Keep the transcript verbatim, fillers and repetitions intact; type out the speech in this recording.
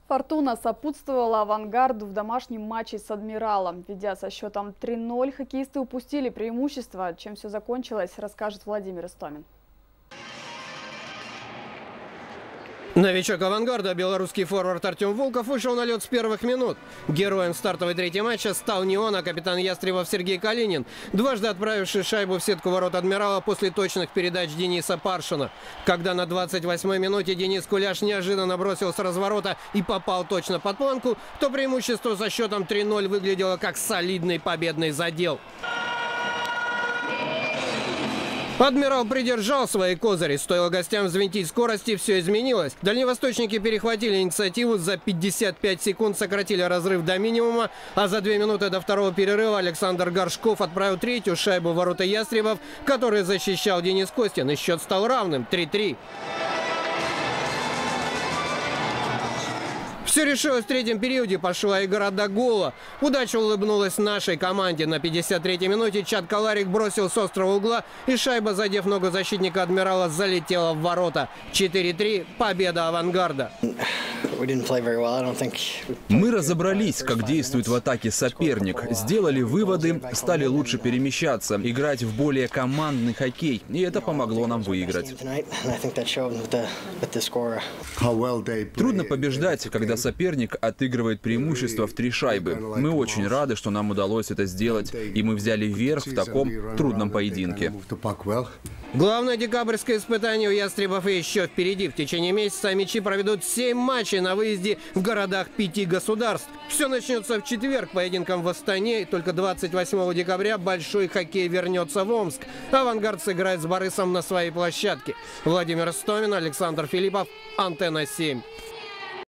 Фортуна сопутствовала «Авангарду» в домашнем матче с «Адмиралом». Ведя со счетом три ноль, хоккеисты упустили преимущество. Чем все закончилось, расскажет Владимир Истомин. Новичок «Авангарда», белорусский форвард Артем Волков, вышел на лед с первых минут. Героем стартовой третьей матча стал не он, а капитан «Ястребов» Сергей Калинин, дважды отправивший шайбу в сетку ворот «Адмирала» после точных передач Дениса Паршина. Когда на двадцать восьмой минуте Денис Куляш неожиданно бросил с разворота и попал точно под планку, то преимущество со счетом три ноль выглядело как солидный победный задел. «Адмирал» придержал свои козыри. Стоило гостям взвинтить скорости, все изменилось. Дальневосточники перехватили инициативу, за пятьдесят пять секунд сократили разрыв до минимума, а за две минуты до второго перерыва Александр Горшков отправил третью шайбу в ворота «Ястребов», который защищал Денис Костин, и счет стал равным – три три. Все решилось в третьем периоде, пошла игра до гола. Удача улыбнулась нашей команде. На пятьдесят третьей минуте Чад Каларик бросил с острого угла, и шайба, задев ногу защитника «Адмирала», залетела в ворота. четыре три. Победа «Авангарда». Мы разобрались, как действует в атаке соперник, сделали выводы, стали лучше перемещаться, играть в более командный хоккей, и это помогло нам выиграть. Трудно побеждать, когда соперник отыгрывает преимущество в три шайбы. Мы очень рады, что нам удалось это сделать, и мы взяли верх в таком трудном поединке. Главное декабрьское испытание у «Ястребов» еще впереди. В течение месяца мячи проведут семь матчей на выезде в городах пяти государств. Все начнется в четверг поединком в Астане. И только двадцать восьмого декабря большой хоккей вернется в Омск. «Авангард» сыграет с «Борисом» на своей площадке. Владимир Истомин, Александр Филиппов, Антенна семь.